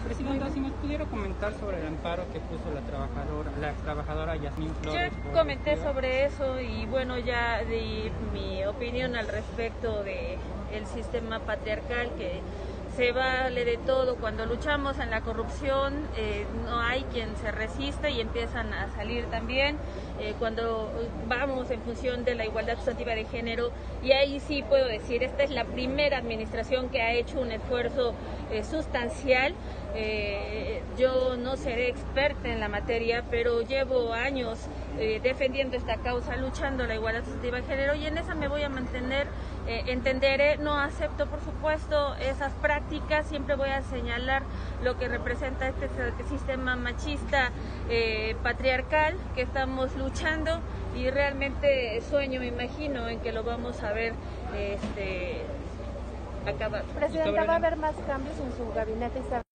Presidenta, si nos pudiera comentar sobre el amparo que puso la ex trabajadora Yasmín Flores. Yo comenté sobre eso y bueno, ya di mi opinión al respecto de el sistema patriarcal que se vale de todo. Cuando luchamos en la corrupción no hay quien se resiste y empiezan a salir también. Cuando vamos en función de la igualdad sustantiva de género, y ahí sí puedo decir, esta es la primera administración que ha hecho un esfuerzo sustancial. Yo no seré experta en la materia, pero llevo años defendiendo esta causa, luchando la igualdad sustantiva de género, y en esa me voy a mantener. Entenderé, no acepto por supuesto esas prácticas, siempre voy a señalar lo que representa este sistema machista patriarcal que estamos luchando, y realmente sueño, me imagino, en que lo vamos a ver acabar. Presidenta, ¿va a haber más cambios en su gabinete?